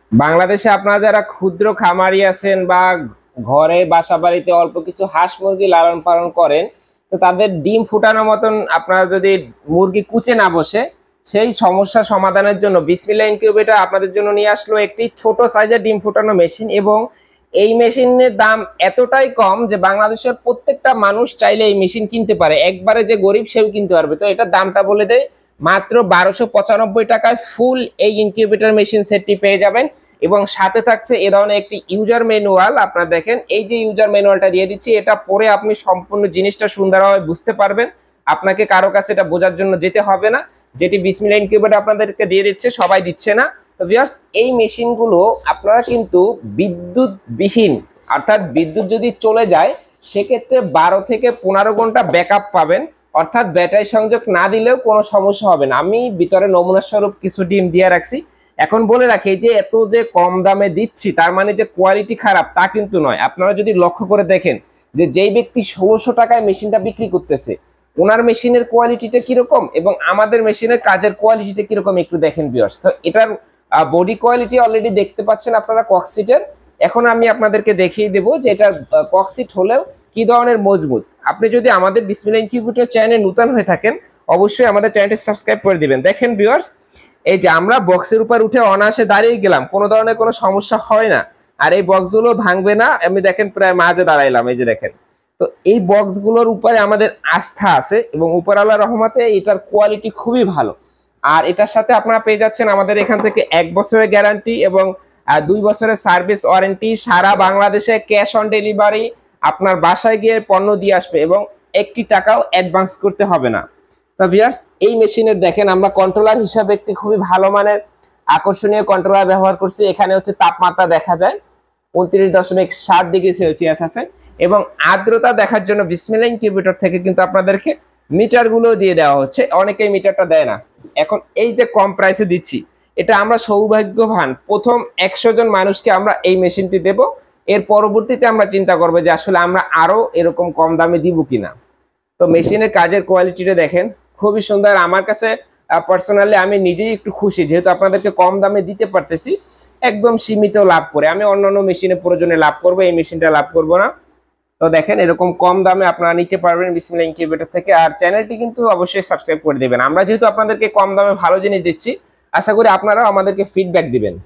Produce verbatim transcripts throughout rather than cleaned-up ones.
বাংলাদেশে আপনারা যারা ক্ষুদ্র খামারি আছেন বা ঘরে বাসা বাড়িতে অল্প কিছু হাঁস মুরগি লালন পালন করেন, তো তাদের ডিম ফুটানোর মতন আপনারা যদি মুরগি কুচে না বসে, সেই সমস্যা সমাধানের জন্য বিসমিল্লাহ ইনকিউবেটর আপনাদের জন্য নিয়ে আসলো একটি ছোট সাইজের ডিম ফুটানো মেশিন। এবং এই মেশিনের দাম এতটাই কম যে বাংলাদেশের প্রত্যেকটা মানুষ চাইলে এই মেশিন কিনতে পারে, একবারে যে গরিব সেও কিনতে পারবে। তো এটার দামটা বলে দেয়, মাত্র বারোশো পঁচানব্বই টাকায় ফুল এই ইনকিউবেটর মেশিন সেটটি পেয়ে যাবেন। এবং সাথে থাকছে এ ধরনের একটি ইউজার ম্যানুয়াল। আপনারা দেখেন, এই যে ইউজার ম্যানুয়ালটা দিয়ে দিচ্ছি, এটা পরে আপনি সম্পূর্ণ জিনিসটা সুন্দরভাবে বুঝতে পারবেন। আপনাকে কারো কাছে এটা বোঝার জন্য যেতে হবে না, যেটি বিসমিল্লাহ ইনকিউবেটর আপনাদেরকে দিয়ে দিচ্ছে, সবাই দিচ্ছে না। তো ভিউয়ার্স, এই মেশিনগুলো আপনারা কিন্তু বিদ্যুৎবিহীন, অর্থাৎ বিদ্যুৎ যদি চলে যায় সেক্ষেত্রে বারো থেকে পনেরো ঘন্টা ব্যাকআপ পাবেন, অর্থাৎ ব্যাটারি সংযোগ না দিলেও কোনো সমস্যা হবে না। আমি ভিতরে নমুনা স্বরূপ কিছু ডিম দিয়ে রাখছি। এখন বলে রাখি, যে এত যে কম দামে দিচ্ছি তার মানে যে কোয়ালিটি খারাপ তা কিন্তু নয়। আপনারা যদি লক্ষ্য করে দেখেন যে যেই ব্যক্তি ষোলোশো টাকায় মেশিনটা বিক্রি করতেছে, ওনার মেশিনের কোয়ালিটিটা কিরকম এবং আমাদের মেশিনের কাজের কোয়ালিটিটা কিরকম একটু দেখেন ভিউয়ার্স। তো এটার বডি কোয়ালিটি অলরেডি দেখতে পাচ্ছেন আপনারা ককসিটের। এখন আমি আপনাদেরকে দেখিয়ে দেবো যে এটার ককসিট হলেও কি ধরনের মজবুত। আপনি যদি আমাদের বিসমিল্লাহ ইনকিউবেটর চ্যানেলে নতুন হয়ে থাকেন, অবশ্যই আমাদের চ্যানেলটি সাবস্ক্রাইব করে দিবেন। দেখেন ভিউয়ার্স, এই যে আমরা বক্সের উপর উঠে অনায়াসে দাঁড়িয়ে গেলাম, কোনো ধরনের কোনো সমস্যা হয় না। আর এই বক্সগুলো ভাঙবে না। আমি দেখেন প্রায় মাঝে দাঁড়াইলাম, এই যে দেখেন। তো এই বক্সগুলোর উপরে আমাদের আস্থা আছে এবং উপরওয়ালার রহমতে এটার কোয়ালিটি খুবই ভালো। আর এটার সাথে আপনারা পেয়ে যাচ্ছেন আমাদের এখান থেকে এক বছরের গ্যারান্টি এবং দুই বছরের সার্ভিস ওয়ারেন্টি। সারা বাংলাদেশে ক্যাশ অন ডেলিভারি, আপনার বাসায় গিয়ে পণ্য দিয়ে আসবে এবং একটি টাকাও অ্যাডভান্স করতে হবে না। তো ভিউয়ার্স, এই মেশিনের দেখেন আমরা কন্ট্রোলার হিসাবে একটি খুবই ভালো মানের আকর্ষণীয় কন্ট্রোলার ব্যবহার করছি। এখানে হচ্ছে তাপমাত্রা দেখা যায় উনত্রিশ দশমিক সাত ডিগ্রি সেলসিয়াস আছে এবং আর্দ্রতা দেখার জন্য বিসমিল্লাহ ইনকিউবেটর থেকে কিন্তু আপনাদেরকে মিটারগুলো দিয়ে দেওয়া হচ্ছে। অনেকেই মিটারটা দেয় না। এখন এই যে কম প্রাইসে দিচ্ছি, এটা আমরা সৌভাগ্যবান, প্রথম একশো জন মানুষকে আমরা এই মেশিনটি দেব। এর পরবর্তীতে আমরা চিন্তা করবো যে আসলে আমরা আরো এরকম কম দামে দিব কিনা। তো মেশিনের কাজের কোয়ালিটিটা দেখেন, খুবই সুন্দর। আমার কাছে পার্সোনালি আমি নিজেই একটু খুশি, যেহেতু আপনাদেরকে কম দামে দিতে পারতেছি একদম সীমিত লাভ করে। আমি অন্যান্য মেশিনের প্রয়োজনে লাভ করবো, এই মেশিনটা লাভ করব না। তো দেখেন, এরকম কম দামে আপনারা নিতে পারবেন বিসমিল্লাহ ইনকিউবেটর থেকে। আর চ্যানেলটি কিন্তু অবশ্যই সাবস্ক্রাইব করে দেবেন। আমরা যেহেতু আপনাদেরকে কম দামে ভালো জিনিস দিচ্ছি, আশা করি আপনারাও আমাদেরকে ফিডব্যাক দিবেন।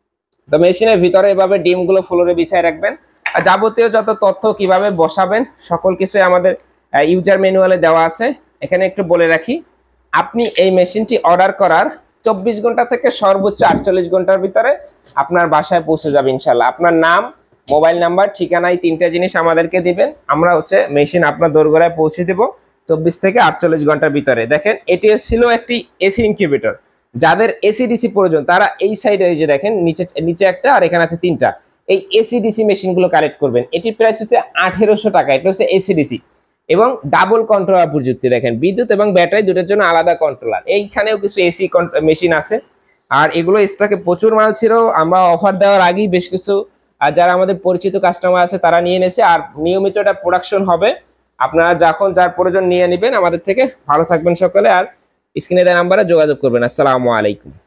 তো মেশিনের ভিতরে এভাবে ডিমগুলো ফ্লোরে বিছায় রাখবেন। আর যাবতীয় যত তথ্য কিভাবে বসাবেন সকল কিছুই আমাদের ইউজার ম্যানুয়ালে দেওয়া আছে। এখানে একটু বলে রাখি, আপনি এই মেশিনটি অর্ডার করার চব্বিশ ঘন্টা থেকে সর্বোচ্চ আটচল্লিশ ঘন্টার ভিতরে আপনার বাসায় পৌঁছে যাবে ইনশাল্লাহ। আপনার নাম, মোবাইল নাম্বার, ঠিকানা, এই তিনটা জিনিস আমাদেরকে দিবেন। আমরা হচ্ছে মেশিন আপনার দোরগোড়ায় পৌঁছে দেবো চব্বিশ থেকে আটচল্লিশ ঘন্টার ভিতরে। দেখেন, এটি ছিল একটি এসি ইনকিউবেটর। যাদের এসি ডিসি প্রয়োজন তারা এই সাইডে, এই যে দেখেন নিচে নিচে একটা আর এখানে আছে তিনটা, এই এসি ডিসি মেশিনগুলো কালেক্ট করবেন। এটির প্রাইস হচ্ছে আঠেরোশো টাকা। এটা হচ্ছে এসি ডিসি এবং ডাবল কন্ট্রোলার প্রযুক্তি। দেখেন, বিদ্যুৎ এবং ব্যাটারি দুটোর জন্য আলাদা কন্ট্রোলার। এইখানেও কিছু এসি মেশিন আছে। আর এগুলো স্টকে প্রচুর মাল ছিল, আমরা অফার দেওয়ার আগেই বেশ কিছু আর যারা আমাদের পরিচিত কাস্টমার আছে তারা নিয়ে নিয়েছে। আর নিয়মিত এটা প্রোডাকশন হবে, আপনারা যখন যার প্রয়োজন নিয়ে নেবেন আমাদের থেকে। ভালো থাকবেন সকলে, আর স্ক্রিনে দেওয়া নাম্বারে যোগাযোগ করবেন। আসসালামু আলাইকুম।